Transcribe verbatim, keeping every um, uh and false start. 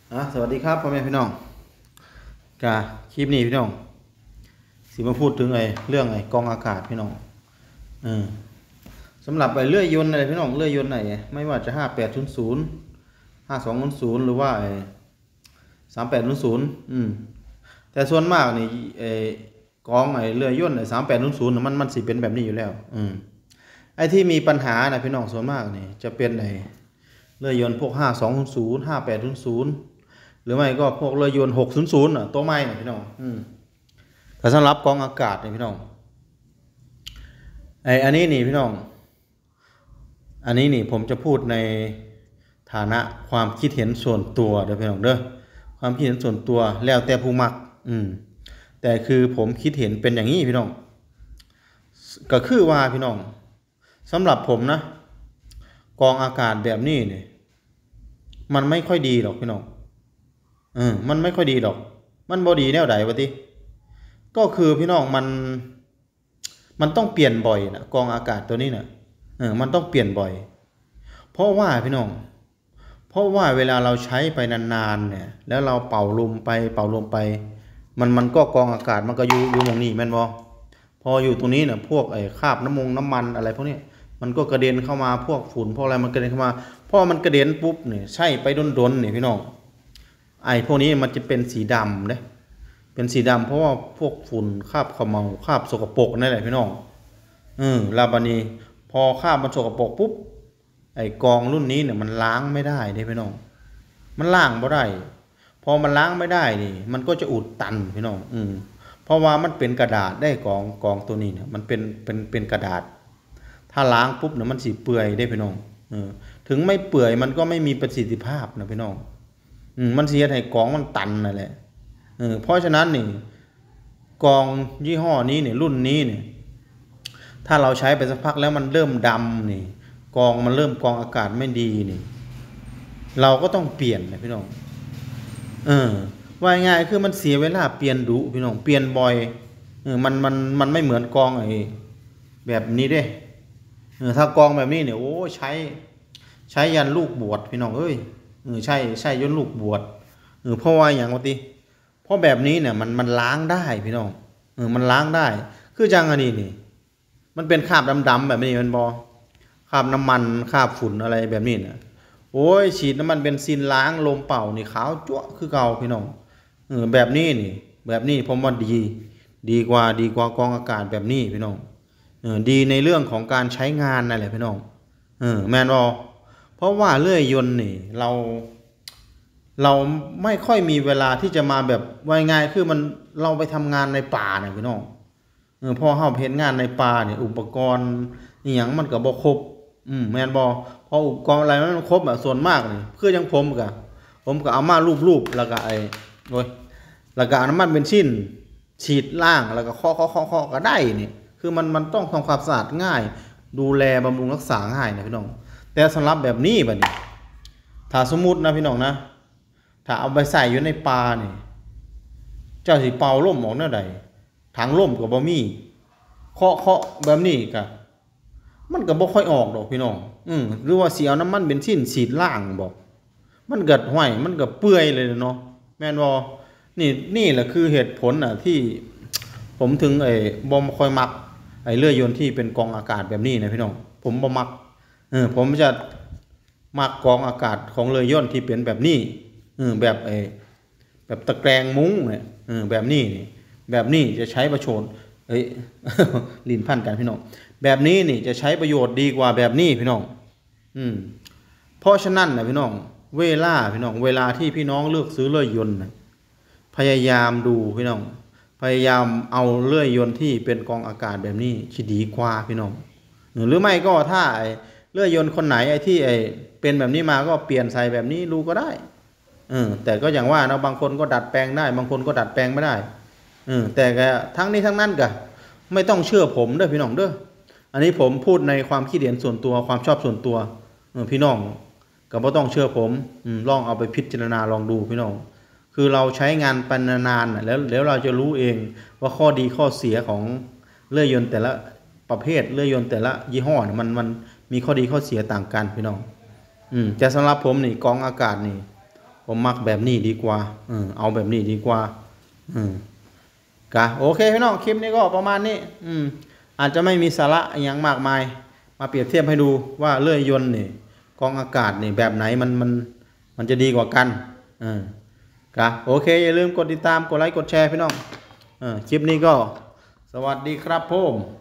อ่ะสวัสดีครับพ่อแม่พี่น้องกาคลิปนี้พี่น้องสิมาพูดถึงไอ้เรื่องไอ้กองอากาศพี่น้องเออสำหรับไอ้เลื่อยยนต์อะไรพี่น้องเลื่อยยนต์ไหนไม่ว่าจะห้าแปดศูนย์ศูนย์ห้าสองศูนย์ศูนย์หรือว่าไอ้สามแปดศูนย์ศูนย์อืมแต่ส่วนมากนี่ไอ้กองไอ้เลื่อยยนต์ไอ้สามแปดศูนย์ศูนย์มันมันสิเป็นแบบนี้อยู่แล้วอืมไอ้ที่มีปัญหานะพี่น้องส่วนมากนี่จะเป็นไอ้เลื่อยยนต์พวกห้าสองศูนย์ศูนย์ห้าแปดศูนย์ศูนย์หรือไม่ก็พวกเรือยนต์หกศูนย์ศูนย์อ่ะตัวใหม่น่ะพี่น้องอืมแต่สำหรับกองอากาศเนี่ยพี่น้องไออันนี้นี่พี่น้องอันนี้นี่ผมจะพูดในฐานะความคิดเห็นส่วนตัวเด้อพี่น้องเด้อความคิดเห็นส่วนตัวแล้วแต่ผู้มักอืมแต่คือผมคิดเห็นเป็นอย่างนี้พี่น้องก็คือว่าพี่น้องสำหรับผมนะกองอากาศแบบนี้เนี่ยมันไม่ค่อยดีหรอกพี่น้องเออมันไม่ค่อยดีหรอกมันบ่ดีแนวใดวะติก็คือพี่น้องมันมันต้องเปลี่ยนบ่อยนะกองอากาศตัวนี้นะเออมันต้องเปลี่ยนบ่อยเพราะว่าพี่น้องเพราะว่าเวลาเราใช้ไปนานๆเนี่ยแล้วเราเป่าลมไปเป่าลมไปมันมันก็กองอากาศมันก็อยู่อยู่ตรงนี้แม่นบ่พออยู่ตรงนี้เนี่ยพวกไอ้คราบน้ำมงน้ำมันอะไรพวกนี้มันก็กระเด็นเข้ามาพวกฝุ่นพวกอะไรมันกระเด็นเข้ามาพอมันกระเด็นปุ๊บเนี่ยใช่ไปดนๆเนี่ยพี่น้องไอ้พวกนี้มันจะเป็นสีดำเด้เป็นสีดำเพราะว่าพวกฝุ่นคราบเขม่าคราบสกปรกนั่นแหละพี่น้องเออลาบานีพอคราบมันสกปรกปุ๊บไอ้กองรุ่นนี้เนี่ยมันล้างไม่ได้เด้พี่น้องมันล้างไม่ได้พอมันล้างไม่ได้นี่มันก็จะอุดตันพี่น้องอืมเพราะว่ามันเป็นกระดาษได้กองกองตัวนี้เนี่ยมันเป็นเป็นเป็นกระดาษถ้าล้างปุ๊บเนี่ยมันสีเปื่อยได้พี่น้องเออถึงไม่เปื่อยมันก็ไม่มีประสิทธิภาพนะพี่น้องอืมมันเสียให้กองมันตันนั่นแหละเออเพราะฉะนั้นนี่กองยี่ห้อนี้เนี่ยรุ่นนี้เนี่ยถ้าเราใช้ไปสักพักแล้วมันเริ่มดำนี่กองมันเริ่มกองอากาศไม่ดีนี่เราก็ต้องเปลี่ยนนะพี่น้องเออว่าง่ายคือมันเสียเวลาเปลี่ยนดุพี่น้องเปลี่ยนบ่อยเออมันมันมันไม่เหมือนกองไอ้แบบนี้เด้เออถ้ากองแบบนี้เนี่ยโอ้ใช้ใช้ยันลูกบวชพี่น้องเอ้ยเออใช่ใช่ยันลูกบวชเออเพราะว่าอย่างว่าติเพราะแบบนี้เนี่ยมันมันล้างได้พี่น้องเออมันล้างได้คือจังอันนี้นี่มันเป็นคราบดำๆแบบนี้มันบอคราบน้ำมันคราบฝุ่นอะไรแบบนี้นะโอ้ยฉีดน้ำมันเบนซินล้างลมเป่านี่ขาวจั๊วคือเก่าพี่น้องเออแบบนี้นี่แบบนี้ผมว่าดีดีกว่าดีกว่ากองอากาศแบบนี้พี่น้องเออดีในเรื่องของการใช้งานนั่นแหละพี่น้องเออแมนบอเพราะว่าเลื่อยยนต์นี่เราเราไม่ค่อยมีเวลาที่จะมาแบบว่าง่ายคือมันเราไปทำงานในป่าเนี่ยพี่น้องเออพอเฮาเฮ็ดงานในป่าเนี่ยอุปกรณ์อีหยังมันก็บ่ครบอืมแม่นบ่พออุปกรณ์อะไรมันครบอ่ะส่วนมากนี่คือจังผมก็ผมก็เอามารูปๆแล้วก็ไอ้โอ้ยแล้วก็เอาน้ำมันเบนซินฉีดล้างแล้วก็เคาะๆๆๆก็ได้นี่คือมันมันต้องทำความสะอาดง่ายดูแลบำรุงรักษาง่ายนะพี่น้องแต่สำหรับแบบนี้บัดนี้ถ้าสมมุตินะพี่น้องนะถ้าเอาไปใส่อยู่ในป่านี่เจ้าสิเป่าลมออกแนวใดถังลมก็บ่มีเคาะเคาะแบบนี้ก็มันก็บ่ค่อยออกดอกพี่น้องอืมหรือว่าสิเอาน้ำมันเบนซินฉีดล้างบ่มันก็ห้วยมันก็เปื่อยเลยเนาะแม่นบ่นี่นี่แหละคือเหตุผลน่ะที่ผมถึงไอ้บ่ค่อยมักไอ้เรือยนต์ที่เป็นกองอากาศแบบนี้นะพี่น้องผมบ่มักเออผมจะมักกองอากาศของเรือยนต์ที่เป็นแบบนี้เออแบบไอ้แบบตะแกรงมุ้งเนี่ยเออแบบนี้นี่แบบนี้จะใช้ประโยชน์เอ้ย ลิ้นพันกันพี่น้องแบบนี้นี่จะใช้ประโยชน์ดีกว่าแบบนี้พี่น้องอืมเพราะฉะนั้นนะพี่น้องเวลาพี่น้องเวลาที่พี่น้องเลือกซื้อเลื่อยยนต์นะพยายามดูพี่น้องพยายามเอาเลื่อยยนต์ที่เป็นกองอากาศแบบนี้ที่ดีกว่าพี่น้องหรือไม่ก็ถ้าเลื่อยยนต์คนไหนไอ้ที่ไอ้เป็นแบบนี้มาก็เปลี่ยนใส่แบบนี้ดูก็ได้เออแต่ก็อย่างว่าเนาะบางคนก็ดัดแปลงได้บางคนก็ดัดแปลงไม่ได้เออแต่ก็ทั้งนี้ทั้งนั้นก็ไม่ต้องเชื่อผมเด้อพี่น้องเด้ออันนี้ผมพูดในความคิดเห็นส่วนตัวความชอบส่วนตัวเออพี่น้องก็บ่ต้องเชื่อผมอืมลองเอาไปพิจารณาลองดูพี่น้องคือเราใช้งานไปนานๆแล้วแล้วเราจะรู้เองว่าข้อดีข้อเสียของเลื่อยยนต์แต่ละประเภทเลื่อยยนต์แต่ละยี่ห้อมันมันมีข้อดีข้อเสียต่างกันพี่น้องอืมแต่สำหรับผมนี่กองอากาศนี่ผผมมักแบบนี้ดีกว่าเออเอาแบบนี้ดีกว่าอืมกะโอเคพี่น้องคลิปนี้ก็ประมาณนี้อืมอาจจะไม่มีสาระอย่างมากมายมาเปรียบเทียบให้ดูว่าเลื่อยยนต์นี่กองอากาศนี่แบบไหนมันมันมันจะดีกว่ากันเออกะโอเคอย่าลืมกดติดตามกดไลค์กดแชร์พี่น้องเออคลิปนี้ก็สวัสดีครับผม